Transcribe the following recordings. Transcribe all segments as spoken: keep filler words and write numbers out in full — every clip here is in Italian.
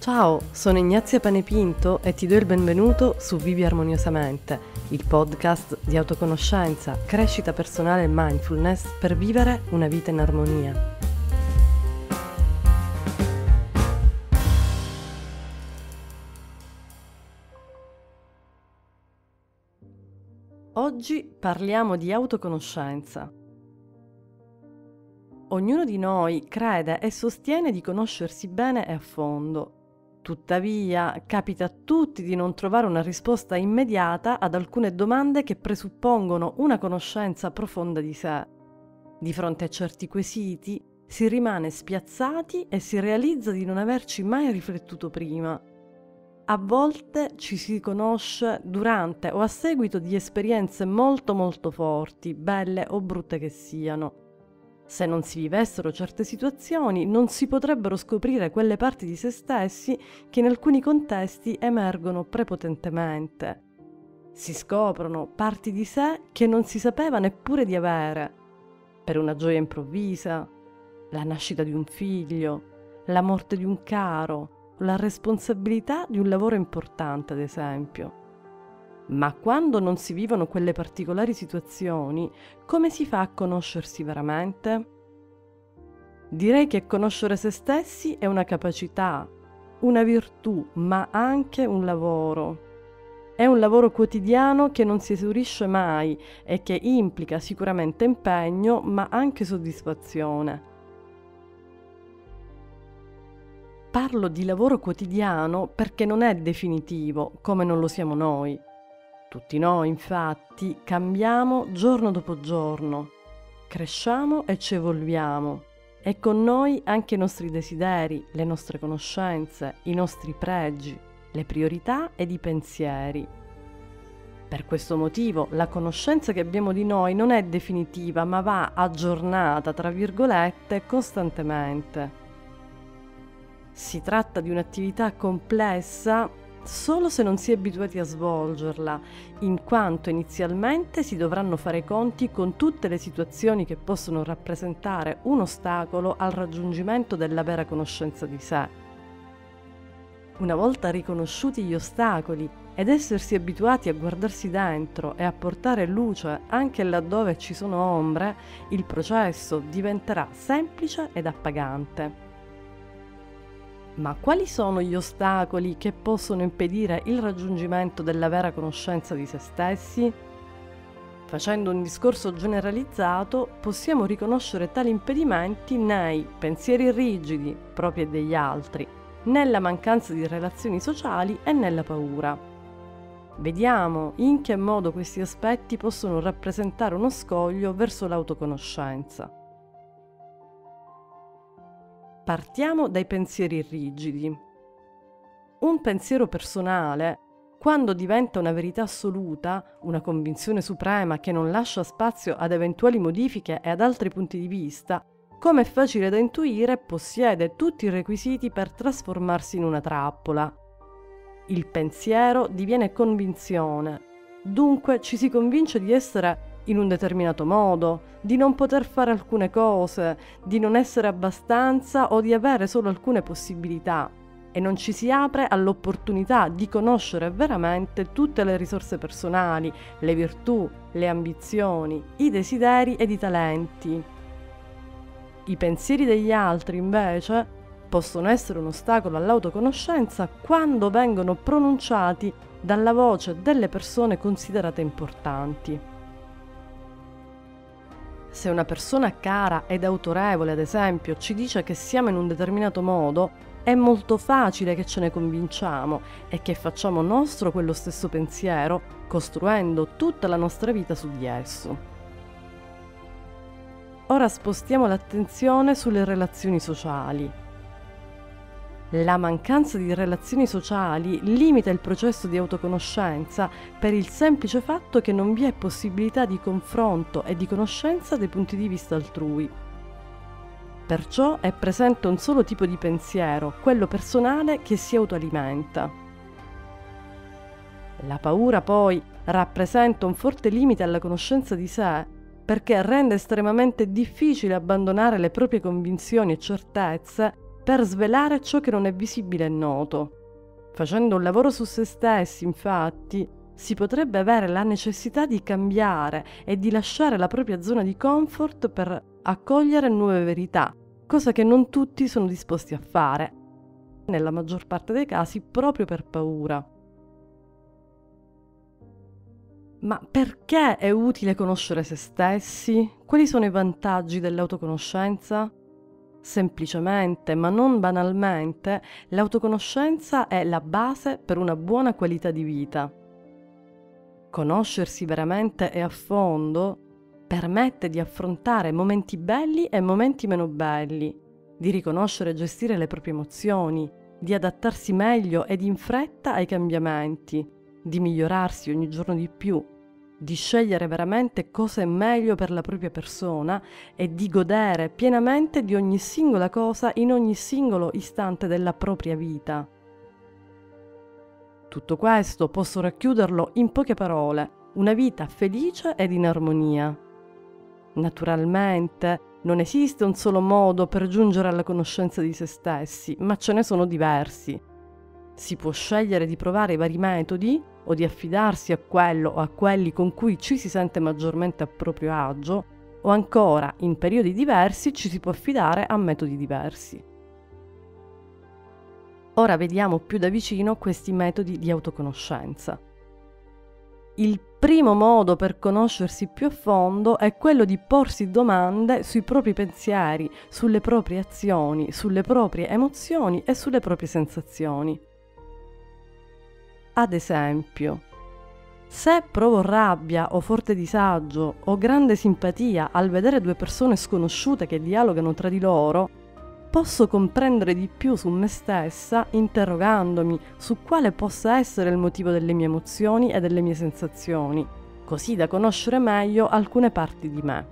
Ciao, sono Ignazia Panepinto e ti do il benvenuto su Vivi Armoniosamente, il podcast di autoconoscenza, crescita personale e mindfulness per vivere una vita in armonia. Oggi parliamo di autoconoscenza. Ognuno di noi crede e sostiene di conoscersi bene e a fondo. Tuttavia, capita a tutti di non trovare una risposta immediata ad alcune domande che presuppongono una conoscenza profonda di sé. Di fronte a certi quesiti si rimane spiazzati e si realizza di non averci mai riflettuto prima. A volte ci si conosce durante o a seguito di esperienze molto molto forti, belle o brutte che siano. Se non si vivessero certe situazioni, non si potrebbero scoprire quelle parti di se stessi che in alcuni contesti emergono prepotentemente. Si scoprono parti di sé che non si sapeva neppure di avere, per una gioia improvvisa, la nascita di un figlio, la morte di un caro, la responsabilità di un lavoro importante, ad esempio. Ma quando non si vivono quelle particolari situazioni, come si fa a conoscersi veramente? Direi che conoscere se stessi è una capacità, una virtù, ma anche un lavoro. È un lavoro quotidiano che non si esaurisce mai e che implica sicuramente impegno, ma anche soddisfazione. Parlo di lavoro quotidiano perché non è definitivo, come non lo siamo noi. Tutti noi, infatti, cambiamo giorno dopo giorno, cresciamo e ci evolviamo, e con noi anche i nostri desideri, le nostre conoscenze, i nostri pregi, le priorità ed i pensieri. Per questo motivo, la conoscenza che abbiamo di noi non è definitiva, ma va aggiornata, tra virgolette, costantemente. Si tratta di un'attività complessa solo se non si è abituati a svolgerla, in quanto inizialmente si dovranno fare i conti con tutte le situazioni che possono rappresentare un ostacolo al raggiungimento della vera conoscenza di sé. Una volta riconosciuti gli ostacoli ed essersi abituati a guardarsi dentro e a portare luce anche laddove ci sono ombre, il processo diventerà semplice ed appagante. Ma quali sono gli ostacoli che possono impedire il raggiungimento della vera conoscenza di se stessi? Facendo un discorso generalizzato, possiamo riconoscere tali impedimenti nei pensieri rigidi, propri degli altri, nella mancanza di relazioni sociali e nella paura. Vediamo in che modo questi aspetti possono rappresentare uno scoglio verso l'autoconoscenza. Partiamo dai pensieri rigidi. Un pensiero personale, quando diventa una verità assoluta, una convinzione suprema che non lascia spazio ad eventuali modifiche e ad altri punti di vista, come è facile da intuire, possiede tutti i requisiti per trasformarsi in una trappola. Il pensiero diviene convinzione, dunque ci si convince di essere in un determinato modo, di non poter fare alcune cose, di non essere abbastanza o di avere solo alcune possibilità, e non ci si apre all'opportunità di conoscere veramente tutte le risorse personali, le virtù, le ambizioni, i desideri ed i talenti. I pensieri degli altri, invece, possono essere un ostacolo all'autoconoscenza quando vengono pronunciati dalla voce delle persone considerate importanti. Se una persona cara ed autorevole, ad esempio, ci dice che siamo in un determinato modo, è molto facile che ce ne convinciamo e che facciamo nostro quello stesso pensiero, costruendo tutta la nostra vita su di esso. Ora spostiamo l'attenzione sulle relazioni sociali. La mancanza di relazioni sociali limita il processo di autoconoscenza per il semplice fatto che non vi è possibilità di confronto e di conoscenza dei punti di vista altrui. Perciò è presente un solo tipo di pensiero, quello personale, che si autoalimenta. La paura poi rappresenta un forte limite alla conoscenza di sé perché rende estremamente difficile abbandonare le proprie convinzioni e certezze per svelare ciò che non è visibile e noto. Facendo un lavoro su se stessi, infatti, si potrebbe avere la necessità di cambiare e di lasciare la propria zona di comfort per accogliere nuove verità, cosa che non tutti sono disposti a fare, nella maggior parte dei casi proprio per paura. Ma perché è utile conoscere se stessi? Quali sono i vantaggi dell'autoconoscenza? Semplicemente, ma non banalmente, l'autoconoscenza è la base per una buona qualità di vita. Conoscersi veramente e a fondo permette di affrontare momenti belli e momenti meno belli, di riconoscere e gestire le proprie emozioni, di adattarsi meglio ed in fretta ai cambiamenti, di migliorarsi ogni giorno di più, di scegliere veramente cosa è meglio per la propria persona e di godere pienamente di ogni singola cosa in ogni singolo istante della propria vita. Tutto questo posso racchiuderlo in poche parole: una vita felice ed in armonia. Naturalmente non esiste un solo modo per giungere alla conoscenza di se stessi, ma ce ne sono diversi. Si può scegliere di provare i vari metodi o di affidarsi a quello o a quelli con cui ci si sente maggiormente a proprio agio, o ancora, in periodi diversi, ci si può affidare a metodi diversi. Ora vediamo più da vicino questi metodi di autoconoscenza. Il primo modo per conoscersi più a fondo è quello di porsi domande sui propri pensieri, sulle proprie azioni, sulle proprie emozioni e sulle proprie sensazioni. Ad esempio, se provo rabbia o forte disagio o grande simpatia al vedere due persone sconosciute che dialogano tra di loro, posso comprendere di più su me stessa interrogandomi su quale possa essere il motivo delle mie emozioni e delle mie sensazioni, così da conoscere meglio alcune parti di me.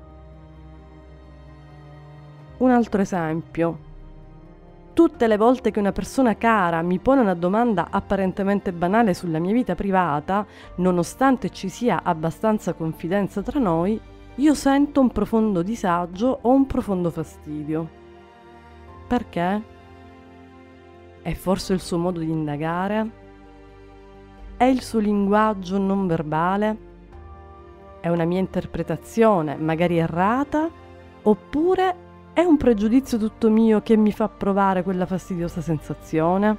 Un altro esempio. Tutte le volte che una persona cara mi pone una domanda apparentemente banale sulla mia vita privata, nonostante ci sia abbastanza confidenza tra noi, io sento un profondo disagio o un profondo fastidio. Perché? È forse il suo modo di indagare? È il suo linguaggio non verbale? È una mia interpretazione, magari errata? Oppure è un pregiudizio tutto mio che mi fa provare quella fastidiosa sensazione?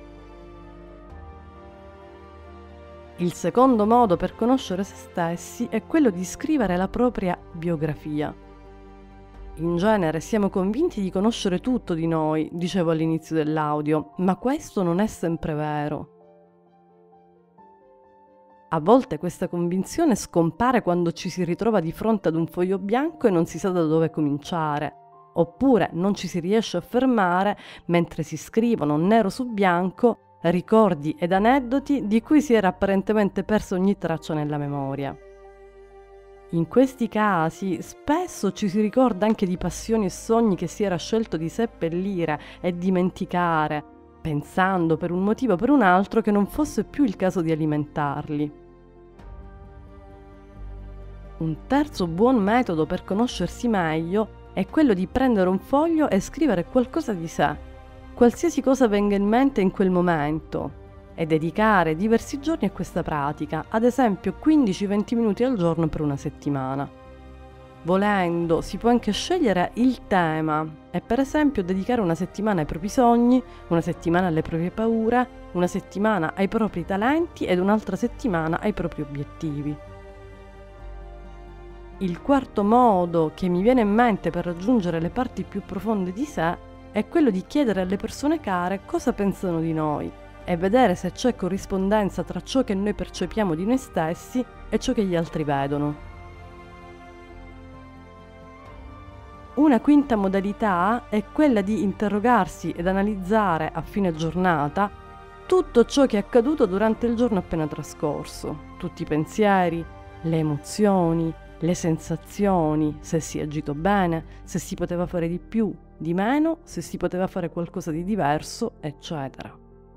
Il secondo modo per conoscere se stessi è quello di scrivere la propria biografia. In genere siamo convinti di conoscere tutto di noi, dicevo all'inizio dell'audio, ma questo non è sempre vero. A volte questa convinzione scompare quando ci si ritrova di fronte ad un foglio bianco e non si sa da dove cominciare. Oppure non ci si riesce a fermare mentre si scrivono nero su bianco ricordi ed aneddoti di cui si era apparentemente persa ogni traccia nella memoria. In questi casi spesso ci si ricorda anche di passioni e sogni che si era scelto di seppellire e dimenticare, pensando per un motivo o per un altro che non fosse più il caso di alimentarli. Un terzo buon metodo per conoscersi meglio è quello di prendere un foglio e scrivere qualcosa di sé, qualsiasi cosa venga in mente in quel momento, e dedicare diversi giorni a questa pratica, ad esempio quindici venti minuti al giorno per una settimana. Volendo, si può anche scegliere il tema e per esempio dedicare una settimana ai propri sogni, una settimana alle proprie paure, una settimana ai propri talenti ed un'altra settimana ai propri obiettivi. Il quarto modo che mi viene in mente per raggiungere le parti più profonde di sé è quello di chiedere alle persone care cosa pensano di noi e vedere se c'è corrispondenza tra ciò che noi percepiamo di noi stessi e ciò che gli altri vedono. Una quinta modalità è quella di interrogarsi ed analizzare a fine giornata tutto ciò che è accaduto durante il giorno appena trascorso, tutti i pensieri, le emozioni, le sensazioni, se si è agito bene, se si poteva fare di più, di meno, se si poteva fare qualcosa di diverso, eccetera.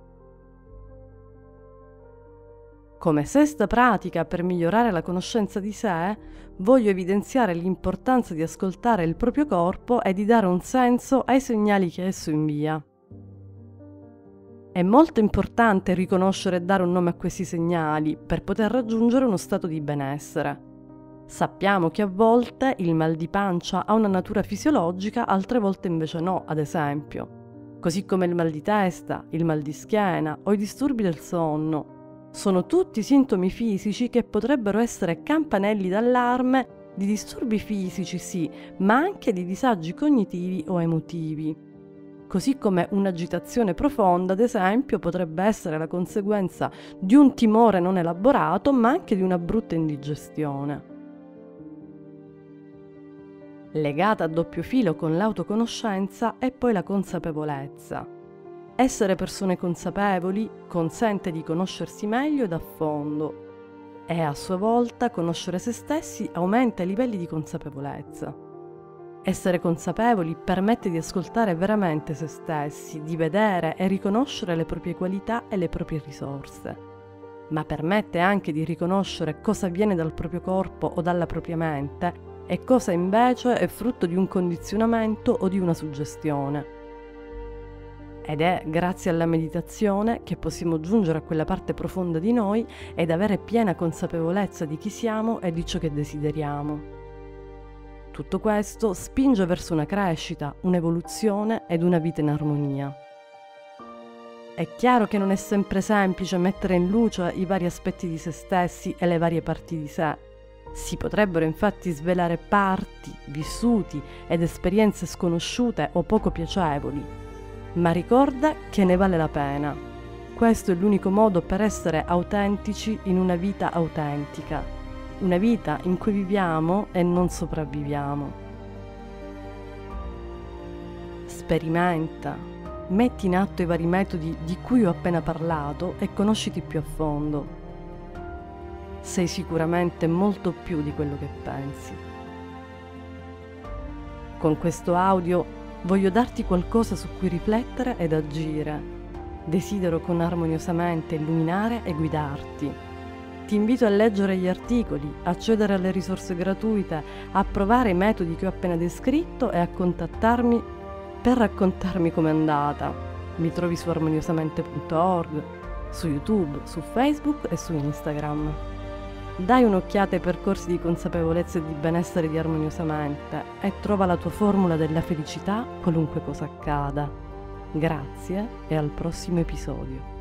Come sesta pratica per migliorare la conoscenza di sé, voglio evidenziare l'importanza di ascoltare il proprio corpo e di dare un senso ai segnali che esso invia. È molto importante riconoscere e dare un nome a questi segnali per poter raggiungere uno stato di benessere. Sappiamo che a volte il mal di pancia ha una natura fisiologica, altre volte invece no, ad esempio. Così come il mal di testa, il mal di schiena o i disturbi del sonno. Sono tutti sintomi fisici che potrebbero essere campanelli d'allarme di disturbi fisici, sì, ma anche di disagi cognitivi o emotivi. Così come un'agitazione profonda, ad esempio, potrebbe essere la conseguenza di un timore non elaborato, ma anche di una brutta indigestione. Legata a doppio filo con l'autoconoscenza è poi la consapevolezza. Essere persone consapevoli consente di conoscersi meglio ed a fondo e a sua volta conoscere se stessi aumenta i livelli di consapevolezza. Essere consapevoli permette di ascoltare veramente se stessi, di vedere e riconoscere le proprie qualità e le proprie risorse, ma permette anche di riconoscere cosa viene dal proprio corpo o dalla propria mente e cosa invece è frutto di un condizionamento o di una suggestione. Ed è grazie alla meditazione che possiamo giungere a quella parte profonda di noi ed avere piena consapevolezza di chi siamo e di ciò che desideriamo. Tutto questo spinge verso una crescita, un'evoluzione ed una vita in armonia. È chiaro che non è sempre semplice mettere in luce i vari aspetti di se stessi e le varie parti di sé. Si potrebbero infatti svelare parti, vissuti ed esperienze sconosciute o poco piacevoli, ma ricorda che ne vale la pena. Questo è l'unico modo per essere autentici in una vita autentica, una vita in cui viviamo e non sopravviviamo. Sperimenta, metti in atto i vari metodi di cui ho appena parlato e conosciti più a fondo. Sei sicuramente molto più di quello che pensi. Con questo audio voglio darti qualcosa su cui riflettere ed agire. Desidero con armoniosamente illuminare e guidarti. Ti invito a leggere gli articoli, accedere alle risorse gratuite, a provare i metodi che ho appena descritto e a contattarmi per raccontarmi com'è andata. Mi trovi su armoniosamente punto org, su YouTube, su Facebook e su Instagram. Dai un'occhiata ai percorsi di consapevolezza e di benessere di Armoniosamente e trova la tua formula della felicità qualunque cosa accada. Grazie e al prossimo episodio.